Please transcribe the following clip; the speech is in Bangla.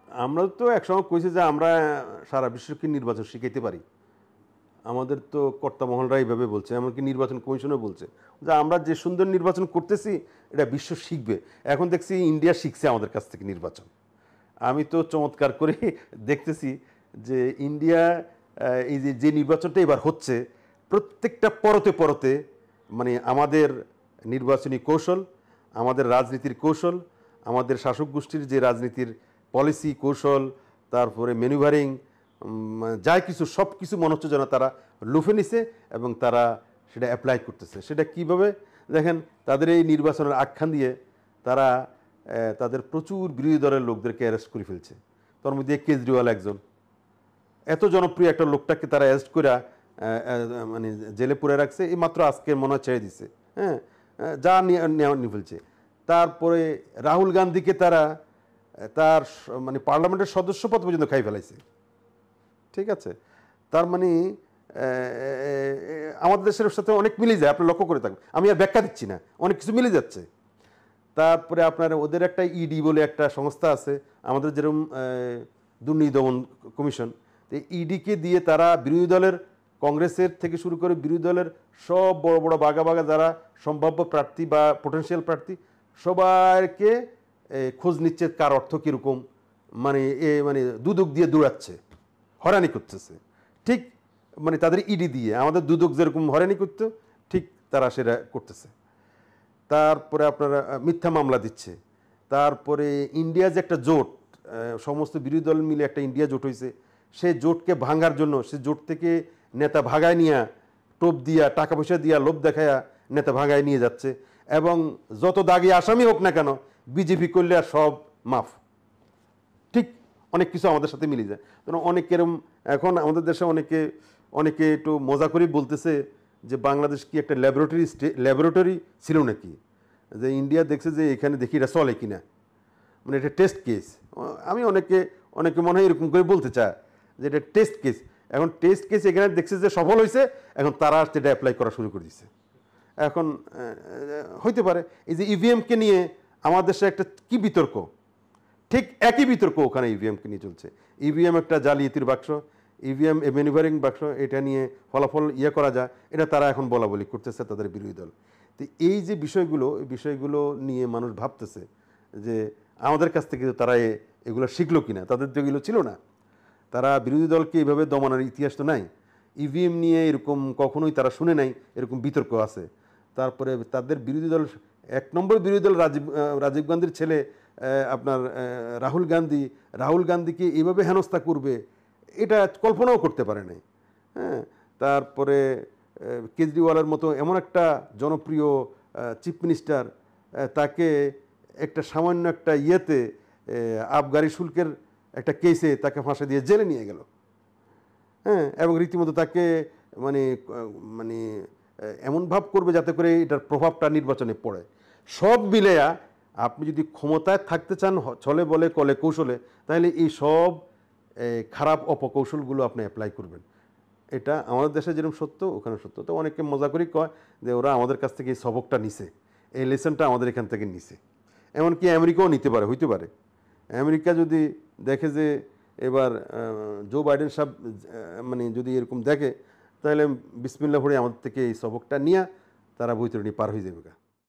আমরা তো একসময় কইছি যে আমরা সারা বিশ্বকে নির্বাচন শিখাইতে পারি। আমাদের তো কর্তা মহলরা এইভাবে বলছে, এমনকি নির্বাচন কমিশনও বলছে যে আমরা যে সুন্দর নির্বাচন করতেছি এটা বিশ্ব শিখবে। এখন দেখছি ইন্ডিয়া শিখছে আমাদের কাছ থেকে নির্বাচন। আমি তো চমৎকার করে দেখতেছি যে ইন্ডিয়া এই যে যে নির্বাচনটা এবার হচ্ছে প্রত্যেকটা পরতে পরতে মানে আমাদের নির্বাচনী কৌশল, আমাদের রাজনীতির কৌশল, আমাদের শাসক গোষ্ঠীর যে রাজনীতির পলিসি কৌশল, তারপরে ম্যানুভারিং যা কিছু সব কিছু মনে হচ্ছে যেন তারা লুফে নিছে এবং তারা সেটা অ্যাপ্লাই করতেছে। সেটা কিভাবে দেখেন, তাদের এই নির্বাচনের আখ্যান দিয়ে তারা তাদের প্রচুর বিরোধী দলের লোকদেরকে অ্যারেস্ট করে ফেলছে। তার মধ্যে কেজরিওয়াল একজন, এত জনপ্রিয় একটা লোকটাকে তারা অ্যারেস্ট করে মানে জেলে পুরে রাখছে, এই মাত্র আজকে মনে হয় ছেড়ে দিছে। হ্যাঁ, যা নিয়ে ফেলছে। তারপরে রাহুল গান্ধীকে তারা তার মানে পার্লামেন্টের সদস্যপদ পর্যন্ত খাই ফেলাইছে। ঠিক আছে, তার মানে আমাদের দেশের সাথে অনেক মিলে যায়, আপনি লক্ষ্য করে থাকবেন, আমি আর ব্যাখ্যা দিচ্ছি না, অনেক কিছু মিলে যাচ্ছে। তারপরে আপনার ওদের একটা ইডি বলে একটা সংস্থা আছে, আমাদের যেরকম দুর্নীতি দমন কমিশন, ইডিকে দিয়ে তারা বিরোধী দলের কংগ্রেসের থেকে শুরু করে বিরোধী দলের সব বড় বড় বাঘা বাঘা যারা সম্ভাব্য প্রার্থী বা পটেনশিয়াল প্রার্থী সবাইকে খোঁজ নিচ্ছে কার অর্থ কীরকম, মানে মানে দুদক দিয়ে দৌড়াচ্ছে, হয়রানি করতেছে। ঠিক মানে তাদের ইডি দিয়ে আমাদের দুদক যেরকম হয়রানি করতো ঠিক তারা সেটা করতেছে। তারপরে আপনারা মিথ্যা মামলা দিচ্ছে। তারপরে ইন্ডিয়া যে একটা জোট, সমস্ত বিরোধী দল মিলে একটা ইন্ডিয়া জোট হয়েছে, সেই জোটকে ভাঙার জন্য সে জোট থেকে নেতা ভাগায় নিয়ে টোপ দিয়া টাকা পয়সা দিয়া লোভ দেখায়া নেতা ভাগায় নিয়ে যাচ্ছে। এবং যত দাগি আসামি হোক না কেন বিজেপি করলে আর সব মাফ। ঠিক অনেক কিছু আমাদের সাথে মিলে যায়। কারণ অনেক এরম এখন আমাদের দেশে অনেকে একটু মজা করে বলতেছে যে বাংলাদেশ কি একটা ল্যাবরেটরি ছিল নাকি, যে ইন্ডিয়া দেখছে যে এখানে দেখি এটা চলে কিনা, মানে এটা টেস্ট কেস। আমি অনেকে মনে হয় এরকম করে বলতে চায় যে এটা টেস্ট কেস। এখন টেস্ট কেস এখানে দেখছে যে সফল হয়েছে, এখন তারা সেটা অ্যাপ্লাই করা শুরু করে দিচ্ছে। এখন হইতে পারে এই যে ইভিএমকে নিয়ে আমাদের দেশে একটা কি বিতর্ক, ঠিক একই বিতর্ক ওখানে ইভিএমকে নিয়ে চলছে। ইভিএম একটা জালিয়াতির বাক্স, ইভিএম ম্যানুভারিং বাক্স, এটা নিয়ে ফলাফল করা যায়, এটা তারা এখন বলা বলি করতেছে তাদের বিরোধী দল। তো এই যে বিষয়গুলো নিয়ে মানুষ ভাবতেছে যে আমাদের কাছ থেকে তারা এগুলো শিখলো কিনা, তাদের তো এগুলো ছিল না। তারা বিরোধী দলকে এইভাবে দমানোর ইতিহাস তো নাই। ইভিএম নিয়ে এরকম কখনোই তারা শুনে নাই, এরকম বিতর্ক আছে। তারপরে তাদের বিরোধী দল, এক নম্বর বিরোধী দল রাজীব গান্ধীর ছেলে আপনার রাহুল গান্ধীকে এইভাবে হেনস্থা করবে এটা কল্পনাও করতে পারে নাই। হ্যাঁ, তারপরে কেজরিওয়ালের মতো এমন একটা জনপ্রিয় চিফ মিনিস্টার, তাকে একটা সামান্য একটা আবগারি শুল্কের একটা কেসে তাকে ফাঁসি দিয়ে জেলে নিয়ে গেল। হ্যাঁ, এবং রীতিমতো তাকে মানে মানে এমন ভাব করবে যাতে করে এটার প্রভাবটা নির্বাচনে পড়ে। সব মিলেয়া আপনি যদি ক্ষমতায় থাকতে চান ছলে বলে কলে কৌশলে, তাহলে এই সব খারাপ অপকৌশলগুলো আপনি অ্যাপ্লাই করবেন। এটা আমাদের দেশে যেরকম সত্য ওখানে সত্য। তো অনেকে মজা করেই কয় যে ওরা আমাদের কাছ থেকে এই সবকটা নিছে, এই লেসনটা আমাদের এখান থেকে নিছে। এমনকি আমেরিকাও নিতে পারে, হইতে পারে। আমেরিকা যদি দেখে যে এবার জো বাইডেন সাহেব মানে যদি এরকম দেখে, তাহলে বিসমিল্লাহ পড়ে আমাদের থেকে এই সবকটা নিয়ে তারা বৈতরণী পার হয়ে যাবে।